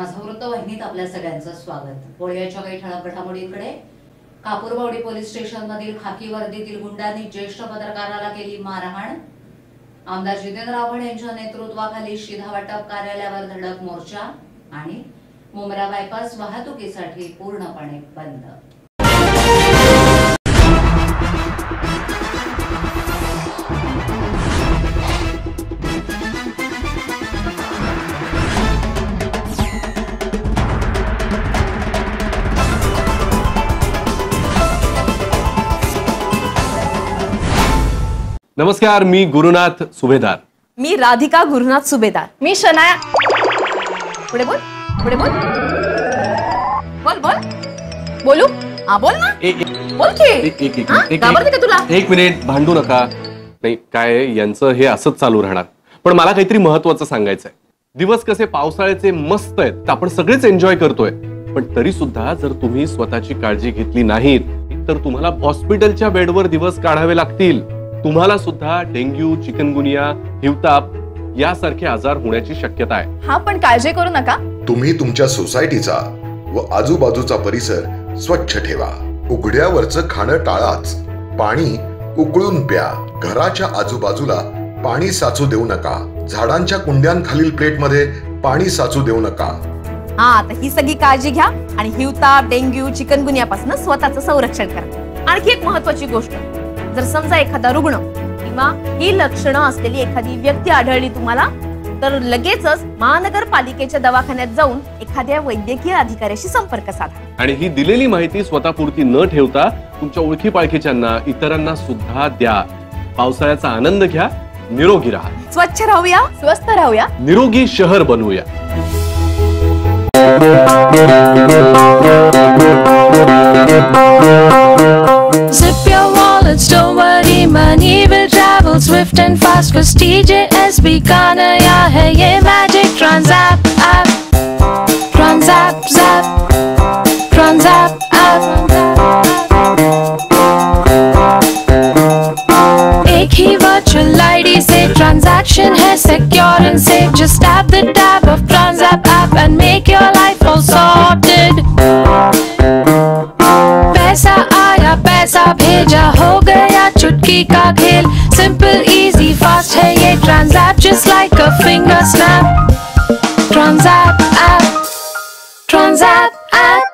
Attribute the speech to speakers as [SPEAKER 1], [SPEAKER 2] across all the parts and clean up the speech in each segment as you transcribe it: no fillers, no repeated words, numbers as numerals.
[SPEAKER 1] माझं वृत्तवाहिनीत आपल्या सगळ्यांचं स्वागत। होळीच्या काही ठळक घडामोडींकडे। कापूरबावडी पोलीस स्टेशनमधील खाकी वर्दीतील गुंडांनी ज्येष्ठ पत्रकाराला केली मारहाण। आमदार जितेंद्र आव्हाड यांच्या नेतृत्वाखाली शिधा वाटप कार्यालयावर धडक मोर्चा आणि मुंब्रा बायपास वाहतुकीसाठी पूर्णपणे बंद।
[SPEAKER 2] नमस्कार, मी गुरुनाथ सुभेदार।
[SPEAKER 3] मी राधिका गुरुनाथ सुभेदार।
[SPEAKER 4] मी शनाया।
[SPEAKER 3] पुढे बोल, पुढे बोल, बोल बोल, बोलू? हा बोल ना, बोल की। घाबरते का तुला?
[SPEAKER 2] एक मिनिट, भांडू नका। नाही काय यांचं हे असंच चालू राहणार, पण मला काहीतरी महत्त्वाचं सांगायचंय। दिवस कसे पावसाळ्याचे मस्त आहेत, आपण सगळेच एन्जॉय करतोय, पण तरी सुद्धा जर तुम्ही स्वतःची काळजी घेतली नाहीत तर तुम्हाला हॉस्पिटलच्या बेडवर दिवस काढावे लागतील। तुम्हाला सुद्धा डेंग्यू, चिकनगुनिया, हिवताप यासारखे आजार होण्याची शक्यता आहे।
[SPEAKER 4] हा, पण काळजी करू नका।
[SPEAKER 5] तुम्ही तुमच्या सोसायटीचा व आजूबाजूचा परिसर स्वच्छ ठेवा। उघड्यावरचं खाणं टाळाच। पाणी उकळून प्या। घराच्या आजूबाजूला पाणी साचू देऊ नका। झाडांच्या कुंड्यांखालील प्लेटमध्ये पाणी साचू देऊ नका।
[SPEAKER 3] हा, तर ही सगळी काळजी घ्या आणि हिवताप, डेंग्यू, चिकनगुनियापासून स्वतःचं संरक्षण करा। आणखी एक महत्त्वाची गोष्ट, जर समजा एखादा रुग्ण किंवा ही लक्षणं असलेली एखादी व्यक्ती आढळली तुम्हाला, तर लगेचच महानगरपालिकेच्या दवाखान्यात जाऊन एखाद्या वैद्यकीय अधिकाऱ्याशी संपर्क साधा।
[SPEAKER 2] आणि ही दिलेली माहिती स्वतःपुरती न ठेवता तुमच्या ओळखी पाळखीच्यांना, इतरांना सुद्धा द्या। पावसाळ्याचा आनंद घ्या, निरोगी राहा।
[SPEAKER 3] स्वच्छ राहूया, स्वस्थ राहूया,
[SPEAKER 2] निरोगी शहर बनवूया।
[SPEAKER 6] Zip your wallets, don't worry, money will travel swift and fast, cause TJSB का नया है ये magic Transapp app। Transapp zap, Transapp app। एक ही virtual ID से transaction है secure and safe, just tap the tab of Transapp app and make your life all sorted। पैसा आया, पैसा भेजा, हो गया चुटकी का खेल। सिंपल, इजी, फास्ट है ये Transapp, just like a finger snap। Transapp app, Transapp app।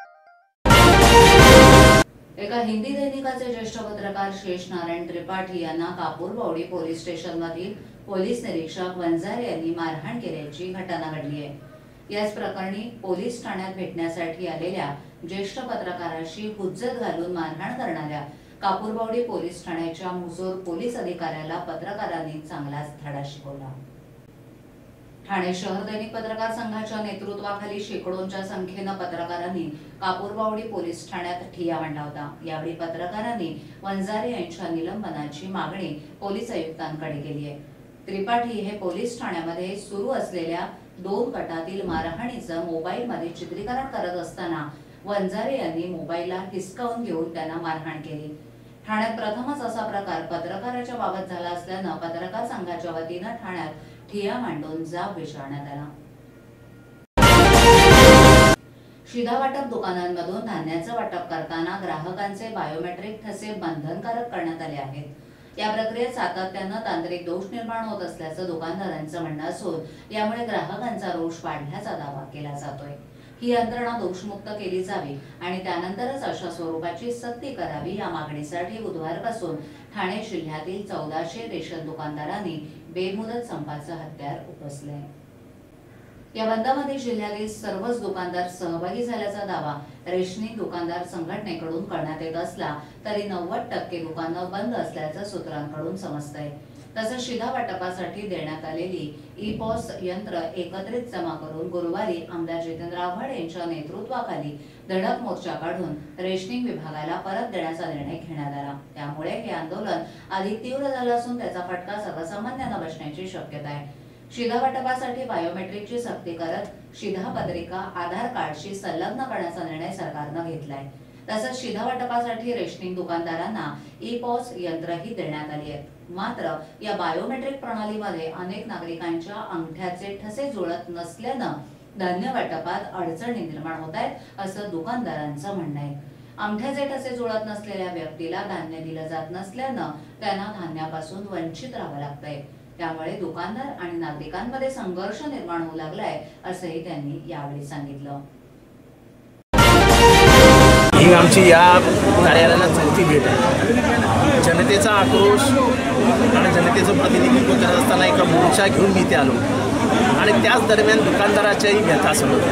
[SPEAKER 1] एका हिंदी दैनिकाचे ज्येष्ठ पत्रकार शेष नारायण त्रिपाठी यांना कापूरबावडी पोलीस स्टेशनमधील पोलीस निरीक्षक वंजारे यांनी मारहाण केल्याची घटना घडली आहे। याच प्रकरणी पोलीस ठाण्यात भेटण्यासाठी आलेल्या ज्येष्ठ पत्रकाराशी हुज्जत घालून मारहाण करणाऱ्या कापूरबावडी पोलीस ठाण्याच्या मुजोर पोलीस अधिकाऱ्याला पत्रकारांनी चांगलाच धडा शिकवला। ठाणे शहर दैनिक पत्रकार संघाच्या नेतृत्वाखाली शेकडोंच्या संख्येनं पत्रकारांनी कापूरबावडी पोलीस ठाण्यात ठिय्या मांडला होता। यावेळी पत्रकारांनी वंजारे यांच्या निलंबनाची मागणी पोलीस आयुक्तांकडे केली आहे। त्रिपाठी हे पोलीस ठाण्यामध्ये सुरू असलेल्या 2 गटातील मारहाणीचं मोबाईलमध्ये चित्रीकरण करत असताना वंजारे यांनी मोबाईलला हिसकावून घेऊन त्यांना मारहाण केली। ठाण्यात प्रथमच असा प्रकार पत्रकाराच्या बाबत झाला असल्यानं पत्रकार संघाच्या वतीनं ठाण्यात ठिय्या मांडून जाब विचारण्यात आला। शिधा वाटप दुकानांमधून धान्याचं वाटप करताना ग्राहकांचे बायोमेट्रिक ठसे बंधनकारक करण्यात आले आहेत। या प्रक्रियेत सातत्यानं तांत्रिक दोष निर्माण होत असल्याचं दुकानदारांचं म्हणणं असून यामुळे ग्राहकांचा रोष वाढल्याचा दावा केला जातोय। ही यंत्रणा दोषमुक्त केली जावी आणि त्यानंतरच अशा स्वरूपाची सक्ती करावी, या मागणीसाठी बुधवारपासून ठाणे जिल्ह्यातील 1400 रेशन दुकानदारांनी बेमुदत संपाचं हत्यार उपसलंय। या बंदमध्ये जिल्ह्यातील सर्वच दुकानदार सहभागी झाल्याचा दावा रेशनिंग दुकानदार संघटनेकडून करण्यात येत असला तरी 90% दुकानं बंद असल्याचं सूत्रांकडून समजतंय। तसंच शिधा वाटपासाठी देण्यात आलेली ई-पॉस यंत्र एकत्रित जमा करून गुरुवारी आमदार जितेंद्र आव्हाड यांच्या नेतृत्वाखाली धडक मोर्चा काढून रेशनिंग विभागाला परत देण्याचा निर्णय घेण्यात आला। त्यामुळे हे आंदोलन अधिक तीव्र झालं असून त्याचा फटका सर्वसामान्यांना बसण्याची शक्यता आहे। शिधा वाटपासाठी बायोमेट्रिकची सक्ती करत शिधा पत्रिका आधार कार्डशी संलग्न करण्याचा निर्णय सरकारनं घेतलाय। तसंच शिधा वाटपासाठी रेशनिंग दुकानदारांना ई-पॉस यंत्रही देण्यात आली आहेत। मात्र या बायोमेट्रिक प्रणालीमध्ये अनेक नागरिकांच्या अंगठ्याचे ठसे जुळत नसल्यानं धान्य वाटपात अडचणी निर्माण होत आहेत असं दुकानदारांचं म्हणणं आहे. अंगठ्याचे ठसे जुळत नसलेल्या व्यक्तीला धान्य दिलं जात नसल्यानं त्यांना धान्यापासून वंचित राहावं लागतंय. त्यामुळे दुकानदार आणि नागरिकांमध्ये संघर्ष निर्माण होऊ लागलाय असंही त्यांनी यावेळी सांगितलं.
[SPEAKER 4] ही आमची या कार्यालयाला चौथी भेट आहे. जनतेचा आक्रोश आणि जनतेचं प्रतिनिधित्व करत असताना एका मोर्चा घेऊन मी इथे आलो आणि त्याच दरम्यान दुकानदाराच्याही व्यथा समजल्या.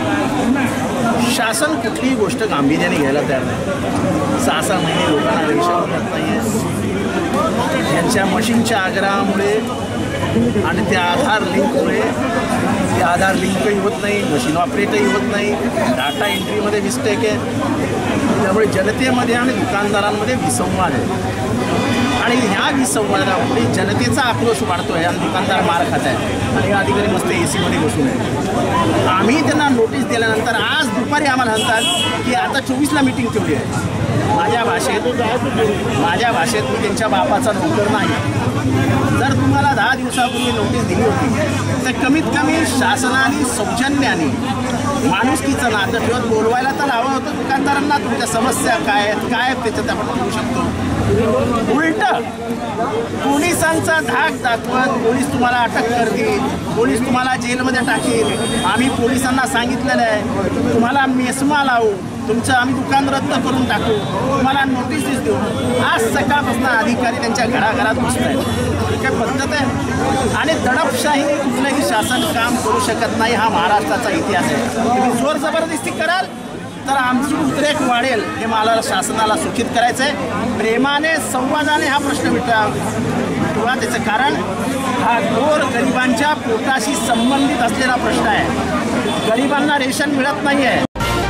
[SPEAKER 4] शासन कुठलीही गोष्ट गांभीर्याने घ्यायला तयार नाही. 6-6 महिने लोकांना रेशन मिळत नाही आहे. यांच्या मशीनच्या आग्रहामुळे आणि त्या आधार लिंकमुळे ते आधार लिंकही होत नाही, मशीन ऑपरेटही होत नाही, डाटा एंट्रीमध्ये मिस्टेक आहे. त्यामुळे जनतेमध्ये आणि दुकानदारांमध्ये विसंवाद आहे आणि ह्या विसंवादामुळे जनतेचा आक्रोश वाढतो आहे आणि दुकानदार मार खात आहे आणि अधिकारी मस्त AC मध्ये बसून आहे. आम्ही त्यांना नोटीस दिल्यानंतर आज दुपारी आम्हाला म्हणतात की आता 24ला मीटिंग ठेवली आहे. माझ्या भाषेत मी त्यांच्या बापाचा नोकर नाही. जर तुम्हाला 10 दिवसापूर्वी नोटीस दिली होती तर कमीत कमी शासनाने सौजन्याने माणुसकीचं नातं ठेवत बोलवायला तर हवं होतं दुकानदारांना. तुमच्या समस्या काय आहेत त्याच्यात आपण बोलू शकतो. उलट पोलिसांचा धाक दाखवत पोलीस तुम्हाला अटक करतील, पोलीस तुम्हाला जेलमध्ये टाकेल. आम्ही पोलिसांना सांगितलेलं आहे तुम्हाला मेस्मा लावू, तुमचं आम्ही दुकान रद्द करून टाकू, तुम्हाला नोटीस देऊ. आज सकाळपासून अधिकारी त्यांच्या घराघरात बसत आहेत. ही काय पद्धत आहे? आणि दडपशाहीने कुठलंही शासन काम करू शकत नाही. हा महाराष्ट्राचा इतिहास आहे. तुम्ही जोर जबरदस्ती कराल तर आमची उद्रेक वाढेल हे मला शासनाला सूचित करायचं आहे. प्रेमाने संवादाने हा प्रश्न मिटवा. त्याचं कारण हा गोर गरिबांच्या पोटाशी संबंधित असलेला प्रश्न आहे. गरिबांना रेशन मिळत नाही आहे.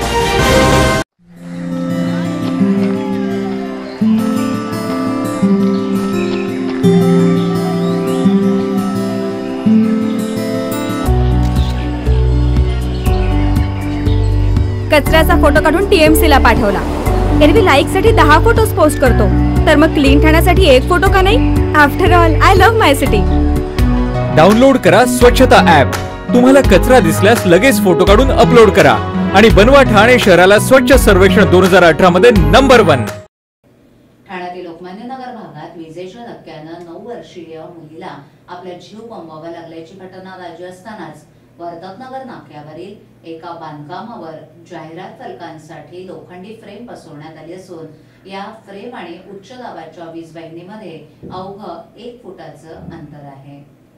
[SPEAKER 7] कचऱ्याचा फोटो काढून TMC ला पाठवला. एरवी लाईक साठी 10 फोटोज पोस्ट करतो, तर मग क्लीन ठाण्यासाठी 1 फोटो का नाही? After all I love my city.
[SPEAKER 8] Download करा स्वच्छता ॲप. तुम्हाला कचरा दिसल्यास लगेच फोटो काढून अपलोड करा आणि बनवा ठाणे शहराला स्वच्छ सर्वेक्षण 2018 मध्ये नंबर 1.
[SPEAKER 1] ठाण्यातील लोकमान्य नगर भागात विजेच्या धक्क्यानं 9 वर्षीय मुलीला आपला जीव गमवावा लागल्याची घटना ताजी असतानाच वर्तकनगर नाक्यावरील एका बांधकामावर जाहिरात फलकांसाठी लोखंडी फ्रेम बसवण्यात आली असून या फ्रेम आणि उच्च दाबाच्या वीज वाहिनीमध्ये अवघं 1 फुटाचं अंतर आहे.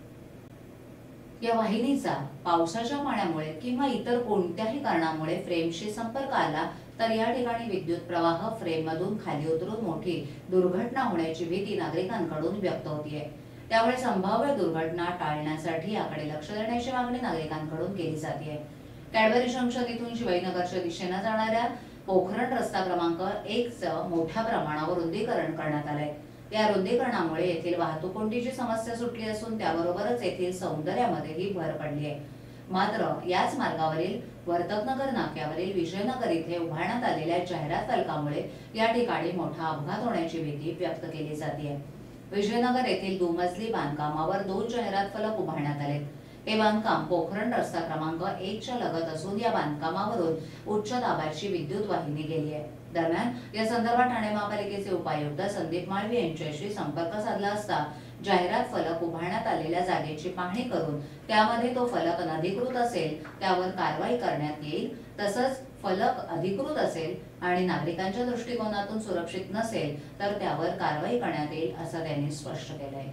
[SPEAKER 1] या वाहिनीचा पावसाच्या पाण्यामुळे किंवा इतर कोणत्याही कारणामुळे फ्रेमशी संपर्क आला तर या ठिकाणी विद्युत प्रवाह फ्रेम मधून खाली उतरून मोठी दुर्घटना होण्याची भीती नागरिकांकडून व्यक्त होतीये. त्यामुळे संभाव्य दुर्घटना टाळण्यासाठी याकडे लक्ष देण्याची मागणी नागरिकांकडून केली जाते. कॅडबरी जंक्शन इथून शिवाजीनगरच्या दिशेने जाणाऱ्या पोखरण रस्ता क्रमांक 1चं मोठ्या प्रमाणावर रुंदीकरण करण्यात आलंय. या रुंदीकरणामुळे येथील वाहतूक कोंडीची समस्या सुटली असून त्याबरोबरच येथील सौंदर्यामध्येही भर पडली आहे. मात्र याच मार्गावरील वर्तकनगर नाक्यावरील विजयनगर इथे उभारण्यात आलेल्या जाहिरात फलकामुळे या ठिकाणी मोठा अपघात होण्याची भीती व्यक्त केली जाते. विजयनगर येथील दुमजली बांधकामावर 2 जाहिरात फलक उभारण्यात आले. हे बांधकाम पोखरण रस्ता क्रमांक 1च्या लगत असून या बांधकामावरून उच्च दाबाची विद्युत वाहिनी गेली आहे. दरम्यान या संदर्भात ठाणे महापालिकेचे उपायुक्त संदीप माळवी यांच्याशी संपर्क साधला असता जाहिरात फलक उभारण्यात आलेल्या जागेची पाहणी करून त्यामध्ये तो फलक अनधिकृत असेल त्यावर कारवाई करण्यात येईल, तसंच फलक अधिकृत असेल आणि नागरिकांच्या दृष्टिकोनातून सुरक्षित नसेल तर त्यावर कारवाई करण्यात येईल असं त्यांनी स्पष्ट केलंय.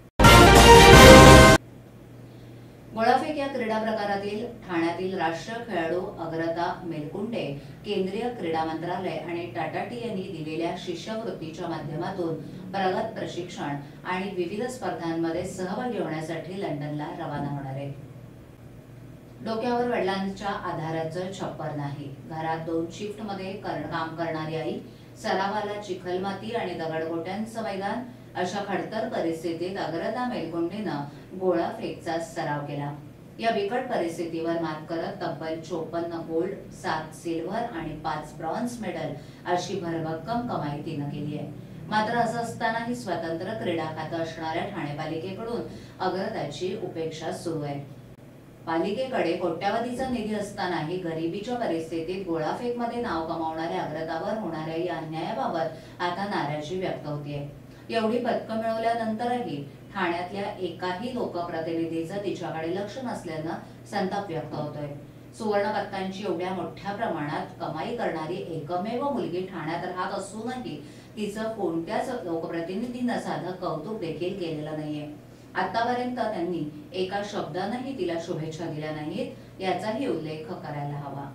[SPEAKER 1] गोळाफेक या क्रीडा प्रकारातील ठाण्यातील राष्ट्रीय खेळाडू अग्रता मेलकुंडे केंद्रीय क्रीडा मंत्रालय आणि टाटा टी यांनी दिलेल्या शिष्यवृत्तीच्या माध्यमातून प्रगत प्रशिक्षण आणि विविध स्पर्धांमध्ये सहभागी होण्यासाठी लंडनला रवाना होणार आहे. डोक्यावर वडिलांच्या आधाराचं छप्पर नाही, घरात 2 शिफ्टमध्ये काम करणारी आई, सरावाला चिखलमाती आणि दगडगोट्यांचं मैदान, अशा खडतर परिस्थितीत अग्रता मेलकुंडेनं गोळाफेकचा सराव केला. या बिकट परिस्थितीवर मात करत तब्बल 54 गोल्ड, 7 सिल्व्हर आणि 5 ब्रॉन्झ मेडल अशी भरभक्कम कमाई तिनं केली आहे. मात्र असं असतानाही स्वतंत्र क्रीडा खातं असणाऱ्या ठाणे पालिकेकडून अग्रताची उपेक्षा सुरू आहे. पालिकेकडे कोट्यावधीचा निधी असतानाही गरिबीच्या परिस्थितीत गोळाफेकमध्ये नाव कमावणाऱ्या अग्रतावर होणाऱ्या या अन्यायाबाबत आता नाराजी व्यक्त होतीये. एवढी पदकं मिळवल्यानंतरही ठाण्यातल्या एकाही लोकप्रतिनिधीचं तिच्याकडे लक्ष नसल्यानं संताप व्यक्त होतोय. सुवर्ण पदकांची एवढ्या मोठ्या प्रमाणात कमाई करणारी एकमेव मुलगी ठाण्यात राहत असूनही तिचं कोणत्याच लोकप्रतिनिधीनं साधं कौतुक देखील केलेलं नाहीये. आतापर्यंत त्यांनी एका शब्दानंही तिला शुभेच्छा दिल्या नाहीत याचाही उल्लेख करायला हवा.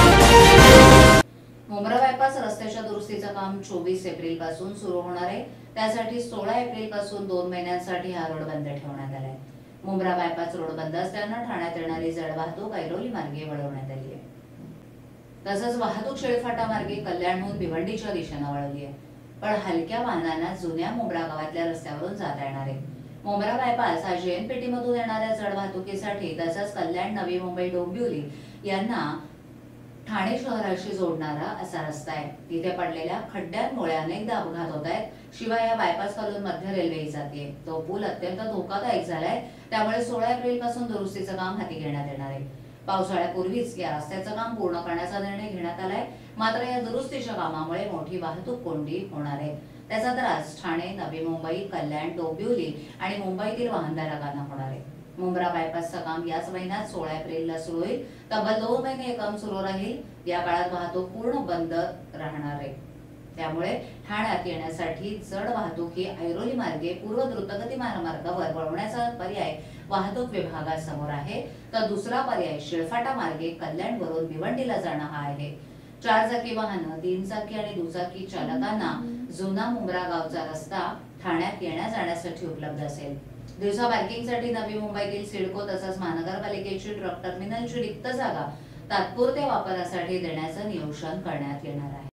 [SPEAKER 1] मुंब्रा बायपास रस्त्याच्या दुरुस्तीचं काम 24 एप्रिल पासून सुरू होणार आहे. त्यासाठी 16 एप्रिल पासून 2 महिन्यांसाठी हा रोड बंद ठेवण्यात आलाय. मुंब्रा बायपास रोड बंद असल्यानं ठाण्यात येणारी जड वाहतूक ऐरोली मार्गे वळवण्यात आली आहे. तसंच वाहतूक शेळफाटा मार्गे कल्याणहून भिवंडीच्या दिशेनं वळवली आहे. पण हलक्या वाहनांना जुन्या मुंब्रा गावातल्या रस्त्यावरून जाता येणार आहे. मुंब्रा बायपास हा JNPT मधून येणाऱ्या जड वाहतुकीसाठी तसंच कल्याण, नवी मुंबई, डोंबिवली यांना ठाणे शहराशी जोडणारा असा रस्ता आहे. तिथे पडलेल्या खड्ड्यांमुळे अनेकदा अपघात होत आहेत. शिवाय या बायपास खालून मध्य रेल्वेही जाते. तो पूल अत्यंत धोकादायक झालाय. त्यामुळे 16 एप्रिल पासून दुरुस्तीचं काम हाती घेण्यात येणार आहे. पावसाळ्यापूर्वीच या रस्त्याचं काम पूर्ण करण्याचा निर्णय घेण्यात आलाय. मात्र या दुरुस्तीच्या कामामुळे मोठी वाहतूक कोंडी होणार आहे. त्याचा त्रास ठाणे, नवी मुंबई, कल्याण, डोंबिवली आणि मुंबईतील वाहनधारकांना होणार आहे. मुंब्रा बायपासचं काम याच महिन्यात 16 एप्रिलला सुरू होईल. तब्बल 2 महिने हे काम सुरू राहील. या काळात वाहतूक पूर्ण बंद राहणार आहे. त्यामुळे ठाण्यात येण्यासाठी जड वाहतूक ही ऐरोली मार्गे पूर्व द्रुतगती महामार्गावर वळवण्याचा पर्याय वाहतूक विभागासमोर आहे. तर दुसरा पर्याय शिळफाटा मार्गे कल्याणवरून भिवंडीला जाणं हा आहे. 4 चाकी वाहनं, 3 चाकी आणि दुचाकी चालकांना जुना मुंब्रा गावचा रस्ता ठाण्यात येण्या जाण्यासाठी उपलब्ध असेल. दिवसा पार्किंगसाठी नवी मुंबईतील सिडको तसंच महानगरपालिकेची ट्रक टर्मिनलची रिक्त जागा तात्पुरत्या वापरासाठी देण्याचं नियोजन करण्यात येणार आहे.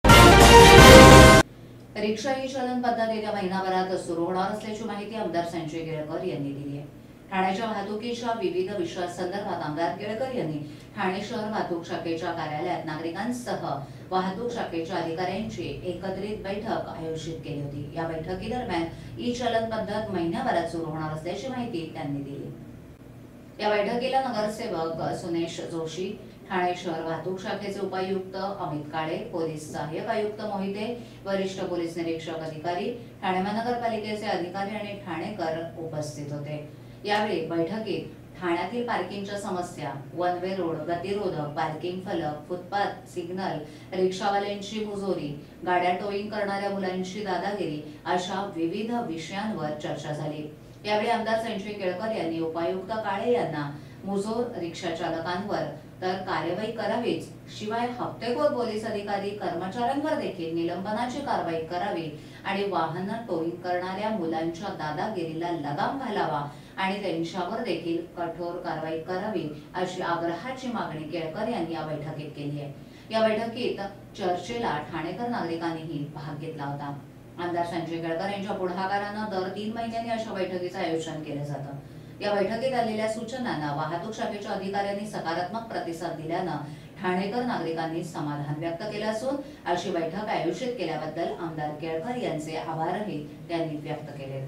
[SPEAKER 1] रिक्षा ही चलन पद्धत येत्या महिनाभरात सुरू होणार असल्याची माहिती आमदार संजय केळकर यांनी दिली आहे. ठाण्याच्या वाहतुकीच्या विविध विषयांसंदर्भात आमदार केळकर यांनी ठाणे शहर वाहतूक शाखेच्या कार्यालयात नागरिकांसह वाहतूक शाखेच्या अधिकाऱ्यांची एकत्रित बैठक आयोजित केली होती. या बैठकीदरम्यान ई-चलन पद्धत महिन्याभरात सुरू होणार असल्याची माहिती त्यांनी दिली. या बैठकीला नगरसेवक सुनेश जोशी, ठाणे शहर वाहतूक शाखेचे उपायुक्त अमित काळे, पोलीस सहाय्यक आयुक्त मोहिते, वरिष्ठ पोलीस निरीक्षक अधिकारी, ठाणे महानगरपालिकेचे अधिकारी आणि ठाणेकर उपस्थित होते. यावेळी बैठकीत ठाण्यातील पार्किंगच्या समस्या, वन वे रोड, गतिरोधक, पार्किंग फलक, फुटपाथ, सिग्नल, रिक्षावाल्यांची मुजोरी, गाड्या टोईंग करणाऱ्या मुलांची दादागिरी अशा विविध विषयांवर चर्चा झाली. यावेळी आमदार संजय केळकर यांनी उपायुक्त काळे यांना मुजोर रिक्षा चालकांवर तर कार्यवाही करावीच, शिवाय हप्तेखोर पोलीस अधिकारी कर्मचाऱ्यांवर देखील निलंबनाची कारवाई करावी आणि वाहनं टोईंग करणाऱ्या मुलांच्या दादागिरीला लगाम घालावा आणि त्यांच्यावर देखील कठोर कारवाई करावी अशी आग्रहाची मागणी केळकर यांनी या बैठकीत केली आहे. या बैठकीत चर्चेला ठाणेकर नागरिकांनीही भाग घेतला होता. आमदार संजय केळकर यांच्या पुढाकारानं दर 3 महिन्यांनी अशा बैठकीचं आयोजन केलं जातं. या बैठकीत आलेल्या सूचनांना वाहतूक शाखेच्या अधिकाऱ्यांनी सकारात्मक प्रतिसाद दिल्यानं ठाणेकर नागरिकांनी समाधान व्यक्त केलं असून अशी बैठक आयोजित केल्याबद्दल आमदार केळकर यांचे आभारही त्यांनी व्यक्त केले.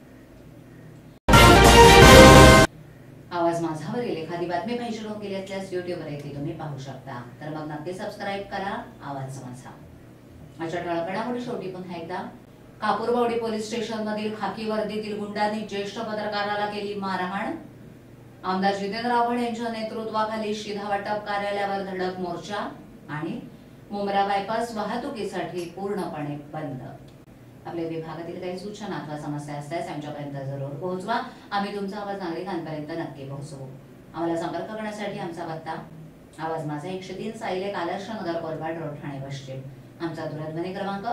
[SPEAKER 1] आवाज माझावरील एखादी बातमी पाहिजे गेली असल्यास युट्यूबवर येथे तुम्ही पाहू शकता. तर मग नक्की सबस्क्राईब करा आवाज माझा. अशा ठळक घडामोडी शेवटी पुन्हा एकदा. कापूरबावडी पोलीस स्टेशन मधील खाकी वर्दीतील गुंडांनी ज्येष्ठ पत्रकाराला केली मारहाण. आमदार जितेंद्र आव्हाड यांच्या नेतृत्वाखाली शिधा वाटप कार्यालयावर धडक मोर्चा आणि मुंब्रा बायपास वाहतुकीसाठी पूर्णपणे बंद. आपल्या विभागातील काही सूचना अथवा समस्या असल्यास आमच्यापर्यंत जरूर पोहोचवा. आम्ही तुमचा आवाज नागरिकांपर्यंत नक्की पोहोचवू. आम्हाला संपर्क करण्यासाठी आमचा पत्ता आवाज माझा 103 सायलेक आदर्श नगर कोलवाड रोड ठाणे पश्चिम. आमचा दूरध्वनी क्रमांक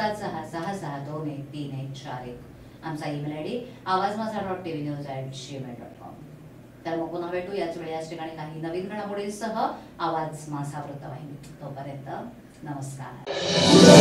[SPEAKER 1] 7666213141. आमचा ईमेल ID awazmaza.tvnews@gmail.com. तर मग पुन्हा भेटू याच वेळी याच ठिकाणी काही नवीन घडामोडींसह आवाज माझा वृत्तवाहिनी. तोपर्यंत नमस्कार.